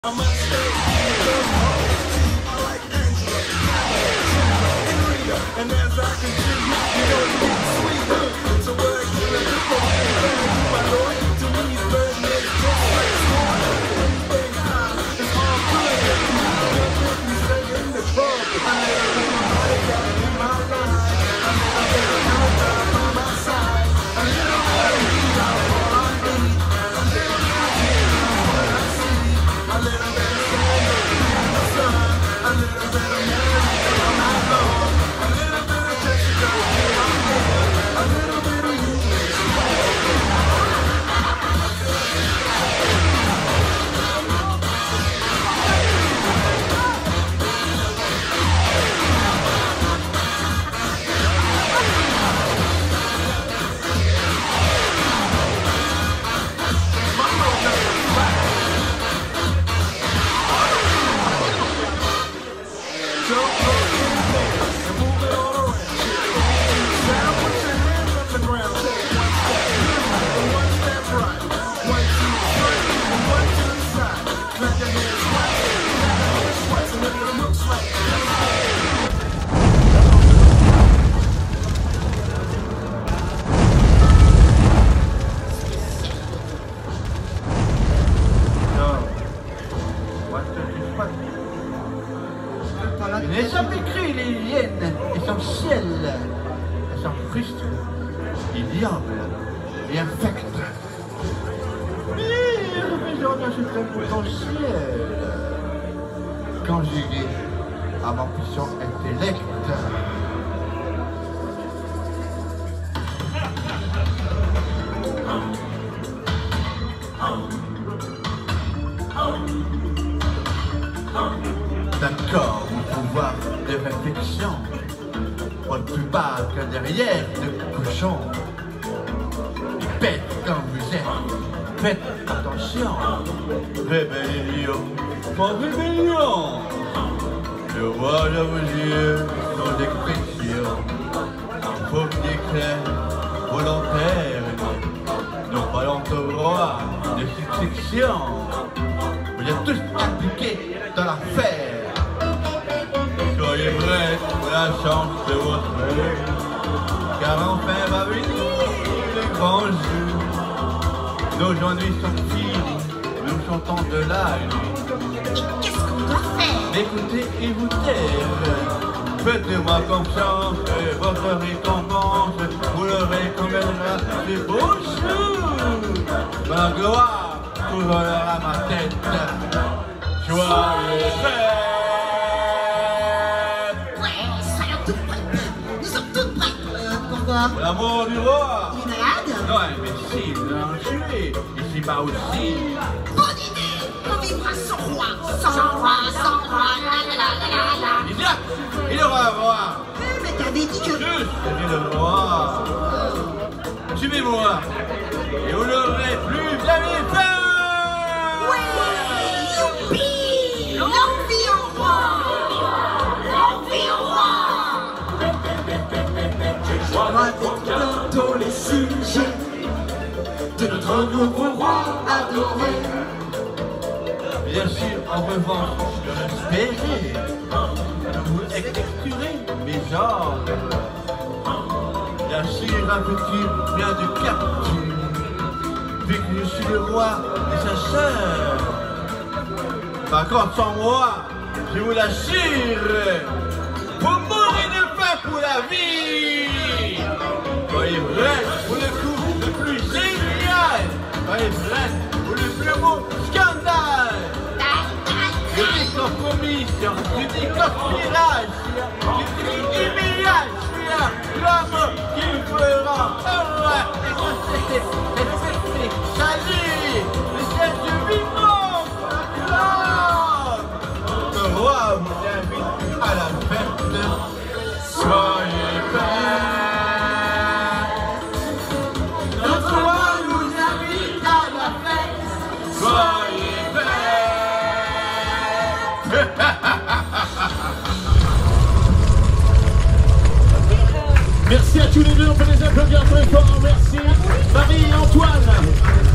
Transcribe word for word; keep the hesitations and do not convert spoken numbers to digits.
I must stay I like Angela, Rita, and as I continue, you know it gets sweeter. So where can I go? My Lord, to me, bird makes just like swan. Everything high is all good. You stay in the club. I never put my body down in my life. I never put a girl down by my side. I never put a heat down all I need. I never put a heat down what I see. A little bit of sand in the sun, a little bit of Mary on my love, a little bit of Jessica in my head, a little bit of you. Les hommes écrits, les hyènes, essentielles, elles sont frustres, ignobles et infectes. Mais représente un suprême potentiel, conjugué à mon puissant intellect. D'accord, mon pouvoir de réflexion, on ne peut pas que derrière le cochon. Bête comme vous êtes, faites attention. Rébellion, pas rébellion. Je vois dans vos yeux nos expressions. Faut d'éclair volontaire, non pas l'entonnoir de succession. Vous êtes tous impliqués dans l'affaire. Soyez prêts pour la chance de votre vie, car enfin va venir le grand jour. Nos ennuis sont finis, nous chantons de la nuit. Et qu'est-ce qu'on doit faire? Écoutez et vous taire. Faites-moi confiance et votre récompense, vous l'aurez comme elle de beaux jours. Ma gloire couvrira ma tête. Soyez prêts. Pour l'amour du roi. Il est malade? Non, imbécile, l'enculé. Ici pas aussi. Bonne idée. On vivra sans roi. Sans roi, sans roi, la la la la la la. Idiot, il aura un roi. Eh, mais t'avais dit que... Juste, c'est le roi. Suivez-moi. Et vous n'aurez plus jamais peur. Ouais, youpi. L'envie au roi. L'envie au roi. Avec bientôt les sujets de notre nouveau roi adoré. Bien sûr, en revanche, je l'espérais. Vous exécuterez mes ordres. Bien sûr, un petit bien de capture, vu que je suis le roi et sa sœur. Par contre, sans moi, je vous l'assure, vous mourrez de faim pour la vie. Soyez prêts pour le coup le plus génial. Soyez prêts pour le plus beau scandale. Je dis compromission, je dis conspiration, je dis humiliation. L'homme qui me fera heureux et constater, respecter, saluer le ciel du vivant. Le roi vous invite à la fête. Soyez prêts. Merci à tous les deux, on peut les applaudir très fort. Merci Marie et Antoine.